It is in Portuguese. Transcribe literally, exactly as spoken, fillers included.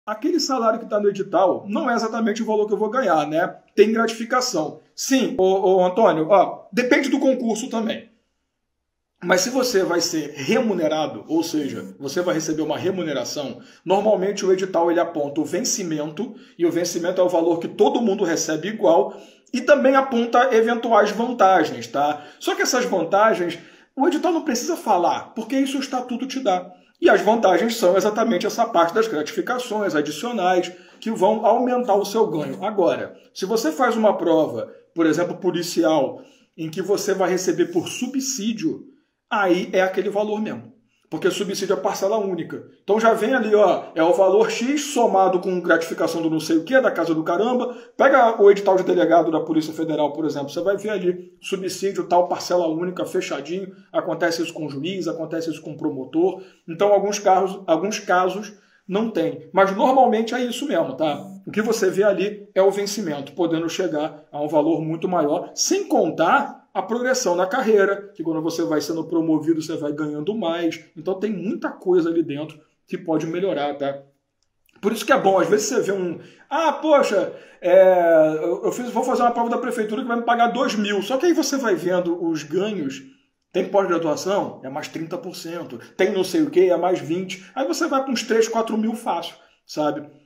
aquele salário que está no edital não é exatamente o valor que eu vou ganhar, né? Tem gratificação. Sim, ô, ô Antônio, ó, depende do concurso também. Mas se você vai ser remunerado, ou seja, você vai receber uma remuneração, normalmente o edital ele aponta o vencimento, e o vencimento é o valor que todo mundo recebe igual, e também aponta eventuais vantagens, tá? Só que essas vantagens, o edital não precisa falar, porque isso o estatuto te dá. E as vantagens são exatamente essa parte das gratificações adicionais, que vão aumentar o seu ganho. Agora, se você faz uma prova, por exemplo, policial, em que você vai receber por subsídio, aí é aquele valor mesmo. Porque subsídio é parcela única. Então já vem ali, ó, é o valor X somado com gratificação do não sei o que, da casa do caramba. Pega o edital de delegado da Polícia Federal, por exemplo, você vai ver ali, subsídio tal, parcela única, fechadinho. Acontece isso com o juiz, acontece isso com o promotor. Então, alguns casos, alguns casos não tem. Mas normalmente é isso mesmo, tá? O que você vê ali é o vencimento, podendo chegar a um valor muito maior, sem contar a progressão na carreira, que quando você vai sendo promovido, você vai ganhando mais. Então tem muita coisa ali dentro que pode melhorar, tá? Por isso que é bom, às vezes você vê um... Ah, poxa, é, eu fiz, vou fazer uma prova da prefeitura que vai me pagar dois mil. Só que aí você vai vendo os ganhos. Tem pós-graduação? É mais trinta por cento. Tem não sei o que? É mais vinte por cento. Aí você vai para uns três, quatro mil fácil, sabe?